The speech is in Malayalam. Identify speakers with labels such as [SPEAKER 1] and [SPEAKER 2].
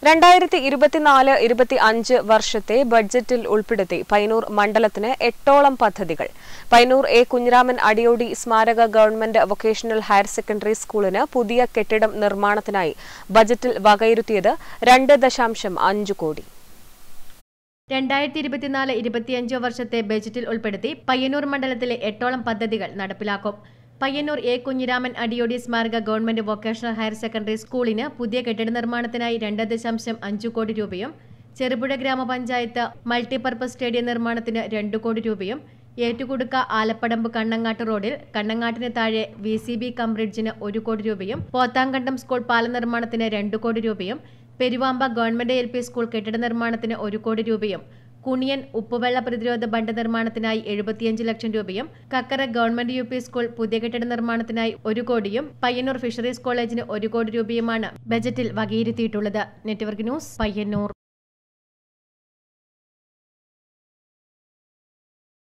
[SPEAKER 1] 2024-25 വർഷത്തെ ബഡ്ജറ്റിൽ ഉൾപ്പെടുത്തി പയ്യന്നൂർ മണ്ഡലത്തിന് 8ഓളം പദ്ധതികൾ. പയ്യന്നൂർ എ കുഞ്ഞിരാമൻ അടിയോടി സ്മാരക ഗവൺമെന്റ് വൊക്കേഷണൽ ഹയർ സെക്കൻഡറി സ്കൂളിന് പുതിയ കെട്ടിടം നിർമ്മാണത്തിനായി ബജറ്റിൽ വകയിരുത്തിയത് 2.5 കോടി.
[SPEAKER 2] 2024-25 വർഷത്തെ ബജറ്റിൽ ഉൾപ്പെടുത്തി പയ്യന്നൂർ മണ്ഡലത്തിലെ 8ഓളം പദ്ധതികൾ നടപ്പിലാക്കും. പയ്യന്നൂർ എ കുഞ്ഞിരാമൻ അടിയോടി സ്മാരക ഗവൺമെന്റ് വൊക്കേഷണൽ ഹയർ സെക്കൻഡറി സ്കൂളിന് പുതിയ കെട്ടിട നിർമ്മാണത്തിനായി 2.5 കോടി രൂപയും, ചെറുപുഴ ഗ്രാമപഞ്ചായത്ത് മൾട്ടിപർപ്പസ് സ്റ്റേഡിയം നിർമ്മാണത്തിന് 2 കോടി രൂപയും, ഏറ്റുകുടുക്ക ആലപ്പടമ്പ് കണ്ണങ്ങാട്ട് റോഡിൽ കണ്ണങ്ങാട്ടിന് താഴെ VCB ബ്രിഡ്ജിന് 1 കോടി രൂപയും, പോത്താങ്കണ്ടം സ്കൂൾ പാല നിർമ്മാണത്തിന് 2 കോടി രൂപയും, പെരുവാമ്പ ഗവൺമെന്റ് LP സ്കൂൾ കെട്ടിട നിർമ്മാണത്തിന് 1 കോടി രൂപയും, കുണിയൻ ഉപ്പുവെള്ള പ്രതിരോധ ബണ്ട് നിർമ്മാണത്തിനായി 75 ലക്ഷം രൂപയും, കക്കര ഗവൺമെന്റ് UP സ്കൂൾ പുതിയ കെട്ടിട നിർമ്മാണത്തിനായി 1 കോടിയും, പയ്യന്നൂർ ഫിഷറീസ് കോളേജിന് 1 കോടി രൂപയുമാണ് ബജറ്റിൽ വകയിരുത്തിയിട്ടുള്ളത്. Network news, Payyanur.